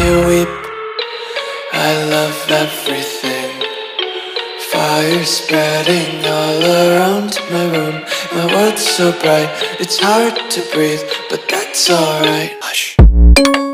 you weep. I love everything. Fire spreading all around my room. My world's so bright, it's hard to breathe, but that's alright. Hush.